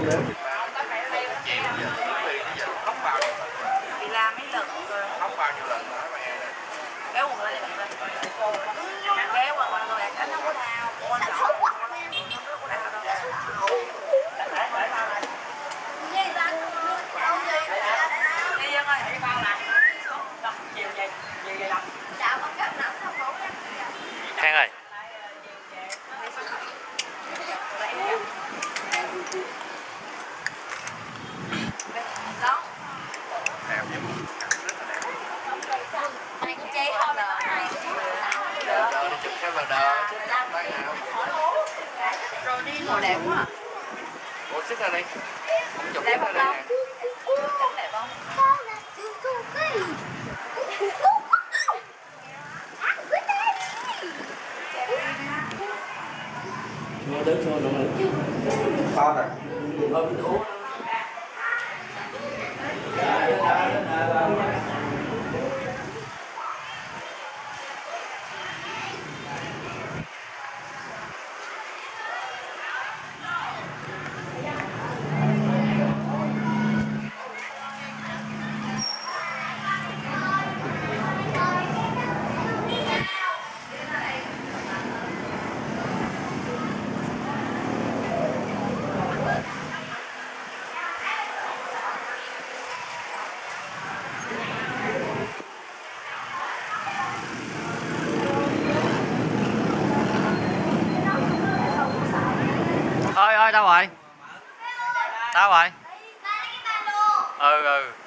Đi làm mấy lần rồi. Khóc bao nhiêu lần nữa mày? Kéo quần lên. Kéo quần rồi anh không có đau. Con nhỏ. Đi Dân ơi. Khang ơi. Đó. Đẹp vậy. Này cũng cháy thôi mà. Đờ đi chụp cái vào đờ chứ tay nào. Rồi đi ngồi đẹp quá à. Ủa xích ra đi. Không chụp Đẹp ra không đây đâu? nè. Đẹp không? Nó đến thôi nó Con à. Ơi ơi đâu rồi? Đâu rồi? Ừ.